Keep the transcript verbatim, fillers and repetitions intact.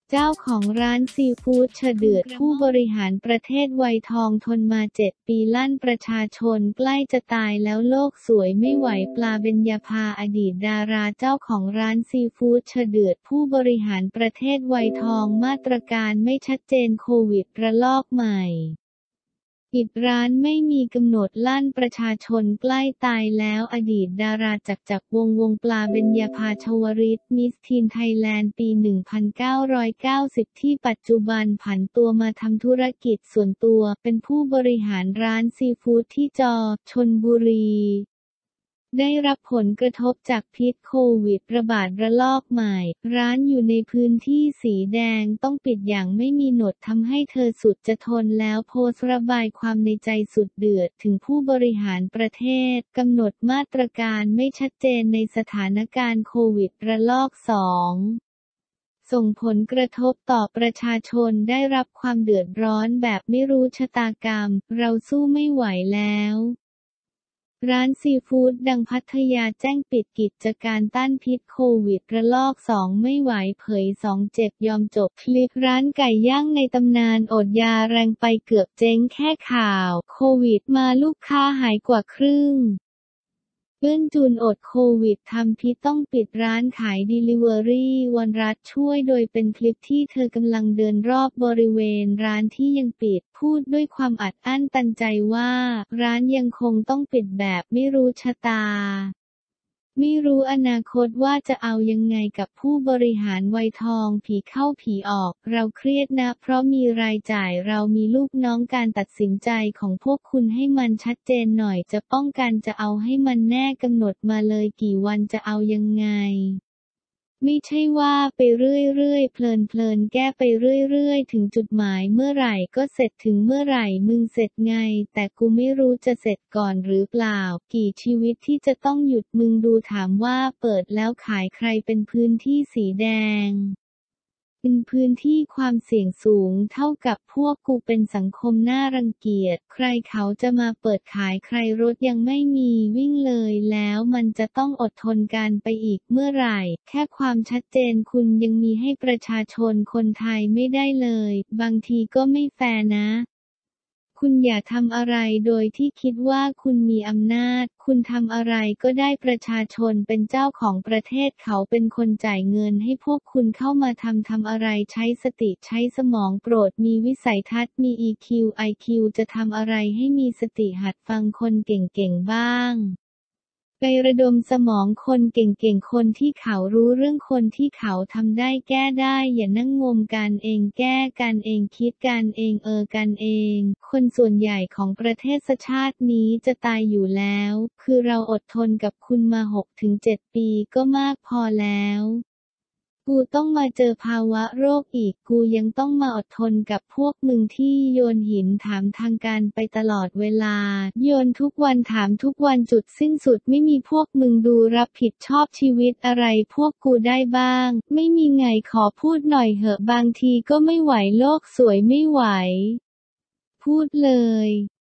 เจ้าของร้านซีฟู้ดเฉดือดผู้บริหารประเทศวัยทองทนมาเจ็ดปีลั่นประชาชนใกล้จะตายแล้วโลกสวยไม่ไหวปลาเบญญาภาอดีตดาราเจ้าของร้านซีฟู้ดเฉดือดผู้บริหารประเทศวัยทองมาตรการไม่ชัดเจนโควิดระลอกใหม่ปิดร้านไม่มีกำหนดลั่นประชาชนใกล้ตายแล้วอดีตดาราจักรจักรวงศ์วงปลาเบญญาภาชวริตมิสทีนไทยแลนด์ปี หนึ่งพันเก้าร้อยเก้าสิบ ที่ปัจจุบันผันตัวมาทำธุรกิจส่วนตัวเป็นผู้บริหารร้านซีฟู้ดที่จอชลบุรีได้รับผลกระทบจากพิษโควิดระบาดระลอกใหม่ร้านอยู่ในพื้นที่สีแดงต้องปิดอย่างไม่มีหนวดทำให้เธอสุดจะทนแล้วโพสต์ระบายความในใจสุดเดือดถึงผู้บริหารประเทศกำหนดมาตรการไม่ชัดเจนในสถานการณ์โควิดระลอกสองส่งผลกระทบต่อประชาชนได้รับความเดือดร้อนแบบไม่รู้ชะตากรรมเราสู้ไม่ไหวแล้วร้านซีฟู้ดดังพัทยาแจ้งปิดกิจการต้านพิษโควิดระลอกสองไม่ไหวเผยสองเจ็บยอมจบคลิปร้านไก่ย่างในตำนานอดยาแรงไปเกือบเจ๊งแค่ข่าวโควิดมาลูกค้าหายกว่าครึ่งเบิ้ลจูนอดโควิดทำพิษต้องปิดร้านขายดิลิเวอรี่วันรัฐช่วยโดยเป็นคลิปที่เธอกำลังเดินรอบบริเวณร้านที่ยังปิดพูดด้วยความอัดอั้นตันใจว่าร้านยังคงต้องปิดแบบไม่รู้ชะตาไม่รู้อนาคตว่าจะเอายังไงกับผู้บริหารวัยทองผีเข้าผีออกเราเครียดนะเพราะมีรายจ่ายเรามีลูกน้องการตัดสินใจของพวกคุณให้มันชัดเจนหน่อยจะป้องกันจะเอาให้มันแน่กำหนดมาเลยกี่วันจะเอายังไงไม่ใช่ว่าไปเรื่อยๆเพลินๆแก้ไปเรื่อยๆถึงจุดหมายเมื่อไหร่ก็เสร็จถึงเมื่อไหร่มึงเสร็จไงแต่กูไม่รู้จะเสร็จก่อนหรือเปล่ากี่ชีวิตที่จะต้องหยุดมึงดูถามว่าเปิดแล้วขายใครเป็นพื้นที่สีแดงเป็นพื้นที่ความเสี่ยงสูงเท่ากับพวกกูเป็นสังคมน่ารังเกียจใครเขาจะมาเปิดขายใครรถยังไม่มีวิ่งเลยแล้วมันจะต้องอดทนกันไปอีกเมื่อไหร่แค่ความชัดเจนคุณยังมีให้ประชาชนคนไทยไม่ได้เลยบางทีก็ไม่แฟร์นะคุณอย่าทำอะไรโดยที่คิดว่าคุณมีอำนาจคุณทำอะไรก็ได้ประชาชนเป็นเจ้าของประเทศเขาเป็นคนจ่ายเงินให้พวกคุณเข้ามาทำทำอะไรใช้สติใช้สมองโปรดมีวิสัยทัศน์มี อี คิว ไอ คิว จะทำอะไรให้มีสติหัดฟังคนเก่งๆบ้างไประดมสมองคนเก่งๆคนที่เขารู้เรื่องคนที่เขาทำได้แก้ได้อย่านั่งงมกันเองแก้กันเองคิดกันเองเออกันเองคนส่วนใหญ่ของประเทศชาตินี้จะตายอยู่แล้วคือเราอดทนกับคุณมา หกถึงเจ็ด ปีก็มากพอแล้วกูต้องมาเจอภาวะโรคอีกกูยังต้องมาอดทนกับพวกมึงที่โยนหินถามทางการไปตลอดเวลาโยนทุกวันถามทุกวันจุดสิ้นสุดไม่มีพวกมึงดูรับผิดชอบชีวิตอะไรพวกกูได้บ้างไม่มีไงขอพูดหน่อยเหอะบางทีก็ไม่ไหวโลกสวยไม่ไหวพูดเลย